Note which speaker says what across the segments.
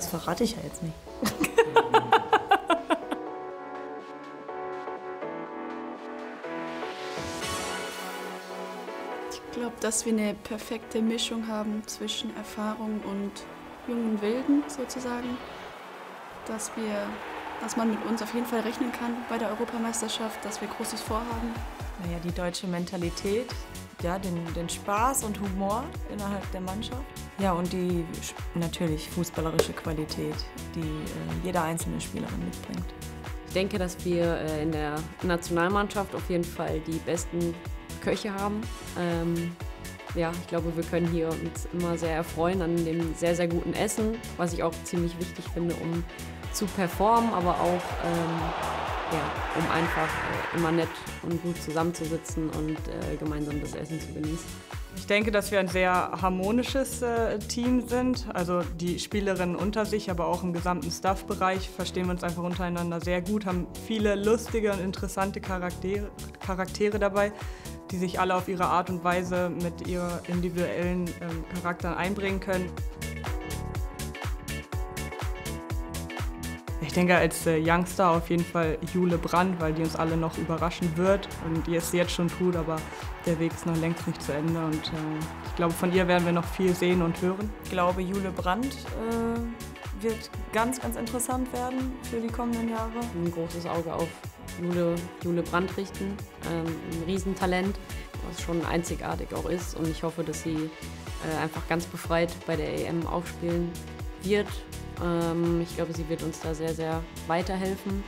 Speaker 1: Das verrate ich ja jetzt nicht.
Speaker 2: Ich glaube, dass wir eine perfekte Mischung haben zwischen Erfahrung und jungen Wilden sozusagen. Dass man mit uns auf jeden Fall rechnen kann bei der Europameisterschaft, dass wir Großes vorhaben.
Speaker 1: Naja, die deutsche Mentalität, ja, den Spaß und Humor innerhalb der Mannschaft. Ja, und die natürlich fußballerische Qualität, die jeder einzelne Spielerin mitbringt.
Speaker 3: Ich denke, dass wir in der Nationalmannschaft auf jeden Fall die besten Köche haben. Ja, ich glaube, wir können hier uns immer sehr erfreuen an dem sehr, sehr guten Essen, was ich auch ziemlich wichtig finde, um zu performen, aber auch ja, um einfach immer nett und gut zusammenzusitzen und gemeinsam das Essen zu genießen.
Speaker 4: Ich denke, dass wir ein sehr harmonisches Team sind. Also die Spielerinnen unter sich, aber auch im gesamten Staff-Bereich verstehen wir uns einfach untereinander sehr gut, haben viele lustige und interessante Charaktere dabei, die sich alle auf ihre Art und Weise mit ihren individuellen Charakteren einbringen können. Ich denke als Youngster auf jeden Fall Jule Brandt, weil die uns alle noch überraschen wird und die es jetzt schon tut, aber der Weg ist noch längst nicht zu Ende und ich glaube, von ihr werden wir noch viel sehen und hören.
Speaker 1: Ich glaube, Jule Brandt wird ganz, ganz interessant werden für die kommenden Jahre.
Speaker 3: Ein großes Auge auf Jule Brandt richten, ein Riesentalent, was schon einzigartig auch ist und ich hoffe, dass sie einfach ganz befreit bei der EM aufspielen wird. Ich glaube, sie wird uns da sehr, sehr weiterhelfen.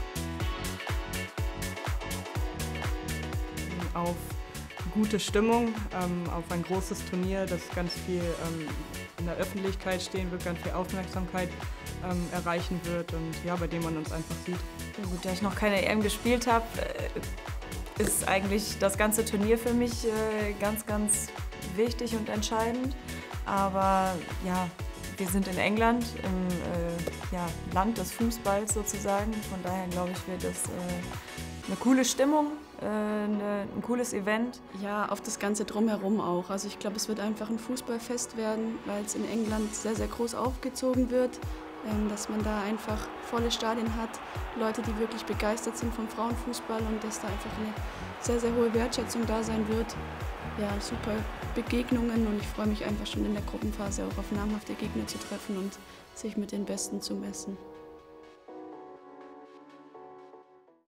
Speaker 4: Auf gute Stimmung, auf ein großes Turnier, das ganz viel in der Öffentlichkeit stehen wird, ganz viel Aufmerksamkeit erreichen wird und ja, bei dem man uns einfach sieht.
Speaker 1: Ja, gut, da ich noch keine EM gespielt habe, ist eigentlich das ganze Turnier für mich ganz, ganz wichtig und entscheidend. Aber ja, wir sind in England, im Land des Fußballs sozusagen. Von daher glaube ich, wird das eine coole Stimmung, ein cooles Event.
Speaker 2: Ja, auf das Ganze drumherum auch. Also ich glaube, es wird einfach ein Fußballfest werden, weil es in England sehr, sehr groß aufgezogen wird. Dass man da einfach volle Stadien hat, Leute, die wirklich begeistert sind vom Frauenfußball und dass da einfach eine sehr, sehr hohe Wertschätzung da sein wird. Ja, super Begegnungen und ich freue mich einfach schon in der Gruppenphase auch auf namhafte Gegner zu treffen und sich mit den Besten zu messen.